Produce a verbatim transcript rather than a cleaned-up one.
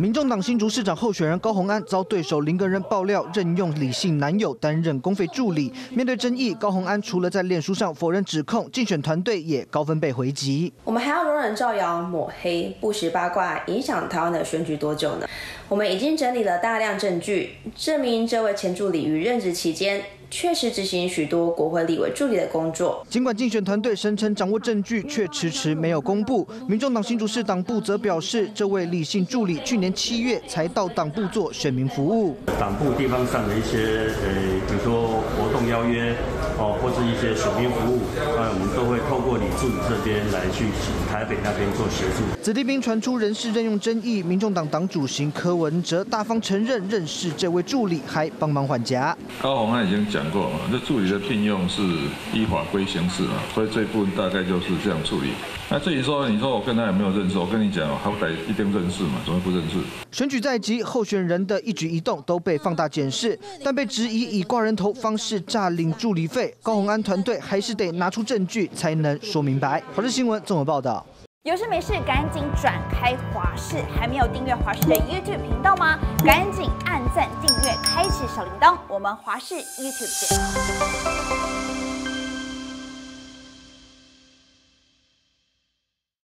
民众党新竹市长候选人高虹安遭对手林根人爆料任用李姓男友担任公费助理。面对争议，高虹安除了在脸书上否认指控，竞选团队也高分贝回击。 我们还要容忍造谣、抹黑、不实八卦，影响台湾的选举多久呢？我们已经整理了大量证据，证明这位前助理于任职期间确实执行许多国会立委助理的工作。 尽管竞选团队声称掌握证据，却迟迟没有公布。民众党新竹市党部则表示，这位李姓助理去年七月才到党部做选民服务。 党部地方上的一些呃，比如说活动邀约哦，或是一些选民服务，那我们都会透过李助理这边来去台北那边做协助。 子弟兵传出人事任用争议，民众党党主席柯文哲大方承认认识这位助理，还帮忙缓颊。 高虹安已经讲过嘛，这助理的聘用是依法规行事嘛，所以这一部分大概就是这样处理。那至于说你说我跟他有没有认识，我跟你讲，好歹一定认识嘛，怎么会不认识？ 选举在即，候选人的一举一动都被放大检视，但被质疑以挂人头方式诈领助理费，高虹安团队还是得拿出证据才能说明白。华视新闻综合报道。 有事没事赶紧转开华视，还没有订阅华视的 YouTube 频道吗？赶紧按赞订阅，开启小铃铛，我们华视 YouTube 见。